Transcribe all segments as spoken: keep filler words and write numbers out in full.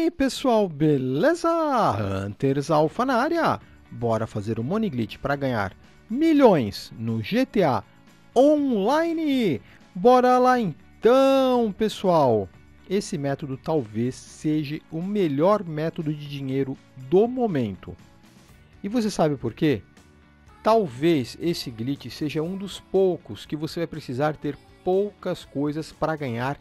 aí, pessoal, beleza? Hunters Alpha na área. Bora fazer o Money Glitch para ganhar milhões no G T A Online. Bora lá então, pessoal. Esse método talvez seja o melhor método de dinheiro do momento. E você sabe por quê? Talvez esse glitch seja um dos poucos que você vai precisar ter poucas coisas para ganhar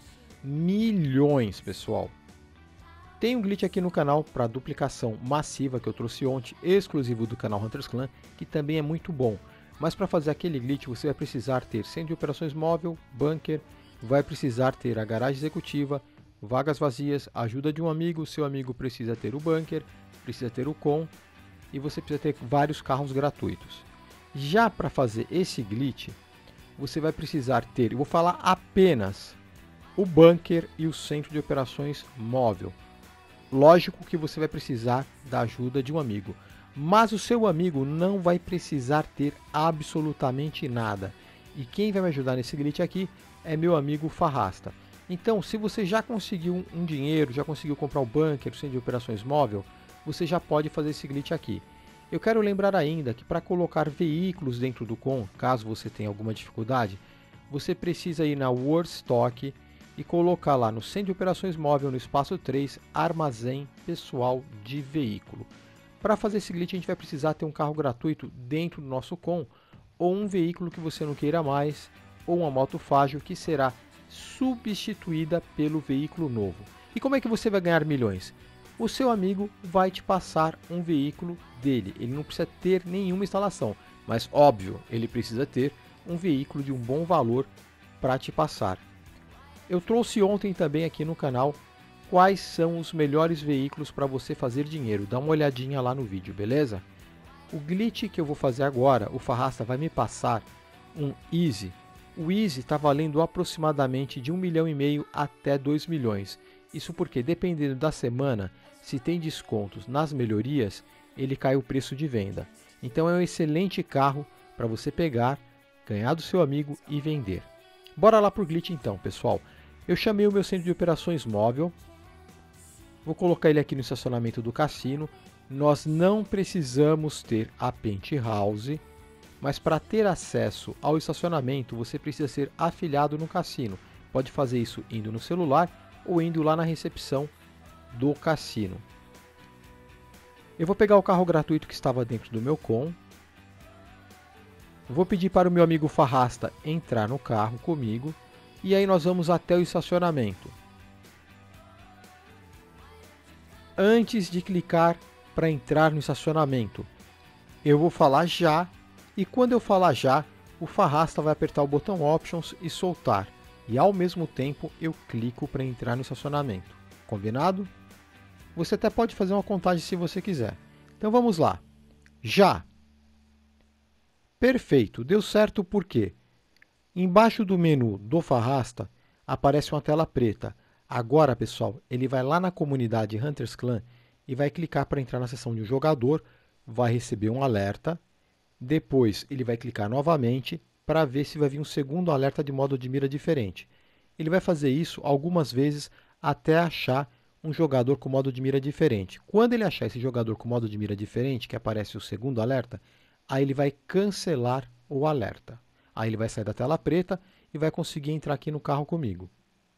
milhões, pessoal. Tem um glitch aqui no canal para duplicação massiva que eu trouxe ontem, exclusivo do canal Hunters Clan, que também é muito bom. Mas para fazer aquele glitch você vai precisar ter centro de operações móvel, bunker, vai precisar ter a garagem executiva, vagas vazias, ajuda de um amigo, seu amigo precisa ter o bunker, precisa ter o com e você precisa ter vários carros gratuitos. Já para fazer esse glitch, você vai precisar ter, eu vou falar apenas o bunker e o centro de operações móvel. Lógico que você vai precisar da ajuda de um amigo, mas o seu amigo não vai precisar ter absolutamente nada. E quem vai me ajudar nesse glitch aqui é meu amigo Farrasta. Então, se você já conseguiu um dinheiro, já conseguiu comprar o bunker, o centro de operações móvel, você já pode fazer esse glitch aqui. Eu quero lembrar ainda que para colocar veículos dentro do com, caso você tenha alguma dificuldade, você precisa ir na World Stock e colocar lá no centro de operações móvel, no espaço três, armazém pessoal de veículo. Para fazer esse glitch a gente vai precisar ter um carro gratuito dentro do nosso com, ou um veículo que você não queira mais, ou uma moto fágil que será substituída pelo veículo novo. E como é que você vai ganhar milhões? O seu amigo vai te passar um veículo dele, ele não precisa ter nenhuma instalação, mas óbvio, ele precisa ter um veículo de um bom valor para te passar. Eu trouxe ontem também aqui no canal quais são os melhores veículos para você fazer dinheiro. Dá uma olhadinha lá no vídeo, beleza? O glitch que eu vou fazer agora, o Farrasta vai me passar um Easy. O Easy está valendo aproximadamente de um milhão e meio até dois milhões. Isso porque, dependendo da semana, se tem descontos nas melhorias, ele cai o preço de venda. Então é um excelente carro para você pegar, ganhar do seu amigo e vender. Bora lá para o glitch então, pessoal. Eu chamei o meu centro de operações móvel. Vou colocar ele aqui no estacionamento do cassino. Nós não precisamos ter a penthouse, mas para ter acesso ao estacionamento você precisa ser afiliado no cassino. Pode fazer isso indo no celular ou indo lá na recepção do cassino. Eu vou pegar o carro gratuito que estava dentro do meu com. Vou pedir para o meu amigo Farrasta entrar no carro comigo e aí nós vamos até o estacionamento. Antes de clicar para entrar no estacionamento, eu vou falar já e quando eu falar já, o Farrasta vai apertar o botão Options e soltar e ao mesmo tempo eu clico para entrar no estacionamento. Combinado? Você até pode fazer uma contagem se você quiser. Então vamos lá. Já! Perfeito, deu certo porque embaixo do menu do Farrasta aparece uma tela preta. Agora, pessoal, ele vai lá na comunidade Hunters Clan e vai clicar para entrar na seção de um jogador, vai receber um alerta, depois ele vai clicar novamente para ver se vai vir um segundo alerta de modo de mira diferente. Ele vai fazer isso algumas vezes até achar um jogador com modo de mira diferente. Quando ele achar esse jogador com modo de mira diferente, que aparece o segundo alerta, aí ele vai cancelar o alerta. Aí ele vai sair da tela preta e vai conseguir entrar aqui no carro comigo.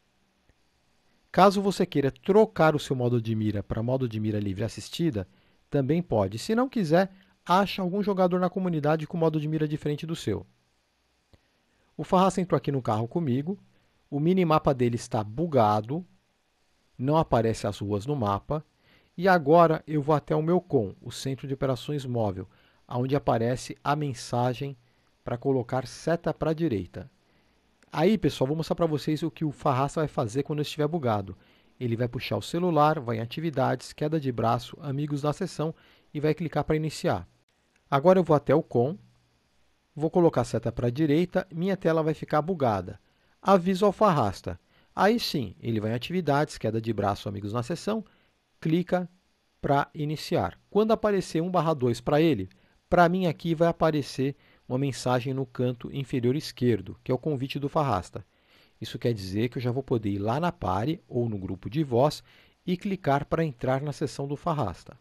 Caso você queira trocar o seu modo de mira para modo de mira livre assistida, também pode. Se não quiser, acha algum jogador na comunidade com modo de mira diferente do seu. O Farrasta entrou aqui no carro comigo. O minimapa dele está bugado. Não aparece as ruas no mapa. E agora eu vou até o meu com, o centro de operações móvel, onde aparece a mensagem para colocar seta para a direita. Aí, pessoal, vou mostrar para vocês o que o Farrasta vai fazer quando estiver bugado. Ele vai puxar o celular, vai em atividades, queda de braço, amigos da sessão e vai clicar para iniciar. Agora eu vou até o com, vou colocar a seta para a direita, minha tela vai ficar bugada. Aviso ao Farrasta. Aí sim, ele vai em atividades, queda de braço, amigos na sessão, clica para iniciar. Quando aparecer um barra dois para ele, para mim aqui vai aparecer uma mensagem no canto inferior esquerdo, que é o convite do Farrasta. Isso quer dizer que eu já vou poder ir lá na party ou no grupo de voz e clicar para entrar na seção do Farrasta.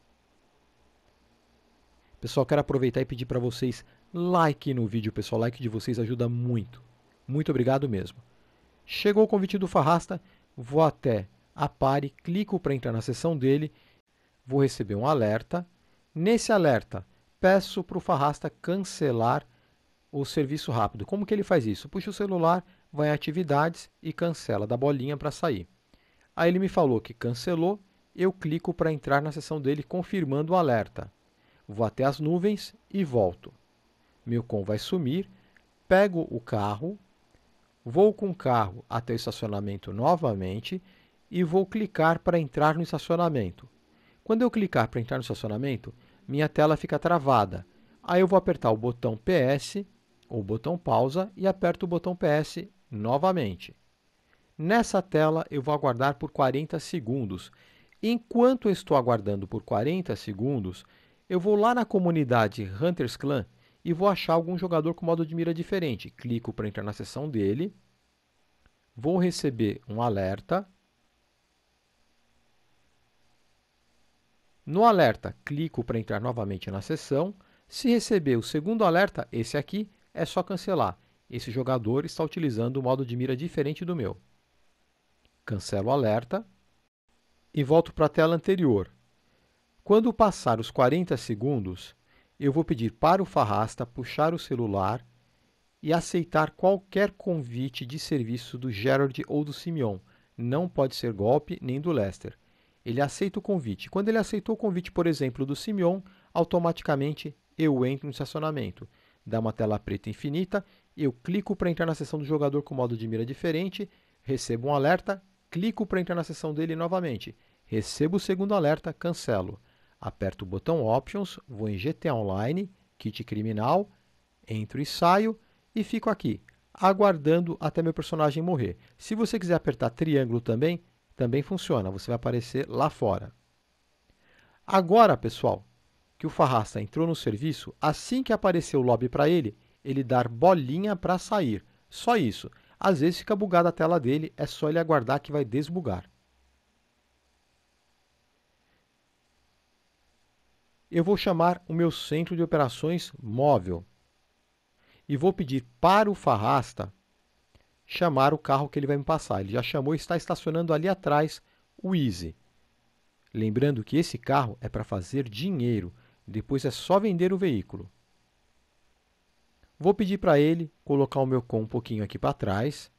Pessoal, quero aproveitar e pedir para vocês like no vídeo, pessoal. O like de vocês ajuda muito. Muito obrigado mesmo. Chegou o convite do Farrasta, vou até a Pare, clico para entrar na seção dele, vou receber um alerta. Nesse alerta, peço para o Farrasta cancelar o serviço rápido. Como que ele faz isso? Puxa o celular, vai em atividades e cancela, dá bolinha para sair. Aí ele me falou que cancelou, eu clico para entrar na seção dele confirmando o alerta. Vou até as nuvens e volto. Meu com vai sumir, pego o carro, vou com o carro até o estacionamento novamente e vou clicar para entrar no estacionamento. Quando eu clicar para entrar no estacionamento, minha tela fica travada. Aí eu vou apertar o botão P S ou botão pausa e aperto o botão P S novamente. Nessa tela eu vou aguardar por quarenta segundos. Enquanto eu estou aguardando por quarenta segundos, eu vou lá na comunidade Hunters Clan e vou achar algum jogador com modo de mira diferente. Clico para entrar na seção dele, vou receber um alerta. No alerta, clico para entrar novamente na seção. Se receber o segundo alerta, esse aqui, é só cancelar. Esse jogador está utilizando um modo de mira diferente do meu. Cancelo o alerta e volto para a tela anterior. Quando passar os quarenta segundos, eu vou pedir para o Farrasta puxar o celular e aceitar qualquer convite de serviço do Gerard ou do Simeon. Não pode ser golpe nem do Lester. Ele aceita o convite. Quando ele aceitou o convite, por exemplo, do Simeon, automaticamente eu entro no estacionamento. Dá uma tela preta infinita, eu clico para entrar na seção do jogador com modo de mira diferente, recebo um alerta, clico para entrar na seção dele novamente, recebo o segundo alerta, cancelo. Aperto o botão Options, vou em G T A Online, Kit Criminal, entro e saio e fico aqui, aguardando até meu personagem morrer. Se você quiser apertar triângulo também, também funciona, você vai aparecer lá fora. Agora, pessoal, que o Farrasta entrou no serviço, assim que aparecer o lobby para ele, ele dar bolinha para sair. Só isso. Às vezes fica bugada a tela dele, é só ele aguardar que vai desbugar. Eu vou chamar o meu centro de operações móvel e vou pedir para o Farrasta chamar o carro que ele vai me passar. Ele já chamou e está estacionando ali atrás o Easy. Lembrando que esse carro é para fazer dinheiro, depois é só vender o veículo. Vou pedir para ele colocar o meu com um pouquinho aqui para trás.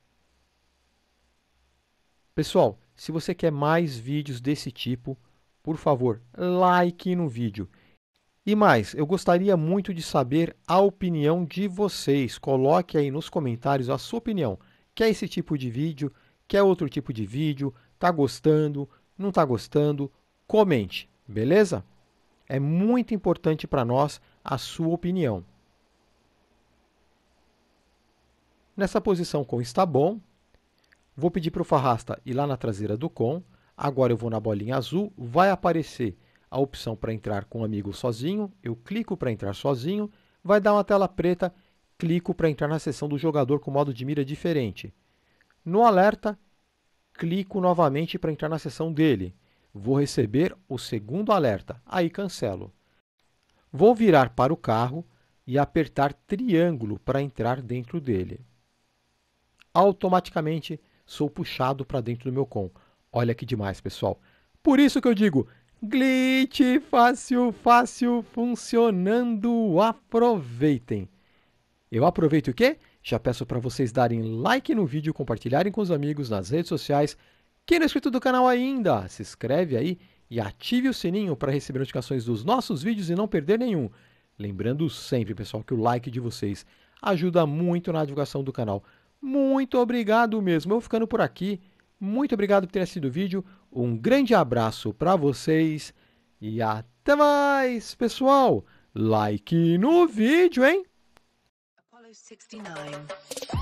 Pessoal, se você quer mais vídeos desse tipo, por favor, like no vídeo. E mais, eu gostaria muito de saber a opinião de vocês. Coloque aí nos comentários a sua opinião. Quer esse tipo de vídeo? Quer outro tipo de vídeo? Tá gostando? Não tá gostando? Comente, beleza? É muito importante para nós a sua opinião. Nessa posição com está bom. Vou pedir para o Farrasta ir lá na traseira do com. Agora eu vou na bolinha azul, vai aparecer a opção para entrar com o amigo sozinho. Eu clico para entrar sozinho, vai dar uma tela preta, clico para entrar na seção do jogador com modo de mira diferente. No alerta, clico novamente para entrar na seção dele. Vou receber o segundo alerta, aí cancelo. Vou virar para o carro e apertar triângulo para entrar dentro dele. Automaticamente sou puxado para dentro do meu com. Olha que demais, pessoal. Por isso que eu digo, glitch fácil, fácil, funcionando. Aproveitem. Eu aproveito o quê? Já peço para vocês darem like no vídeo, compartilharem com os amigos nas redes sociais. Quem não é inscrito do canal ainda, se inscreve aí e ative o sininho para receber notificações dos nossos vídeos e não perder nenhum. Lembrando sempre, pessoal, que o like de vocês ajuda muito na divulgação do canal. Muito obrigado mesmo. Eu vou ficando por aqui. Muito obrigado por ter assistido o vídeo. Um grande abraço para vocês e até mais, pessoal. Like no vídeo, hein? Apollo sixty-nine.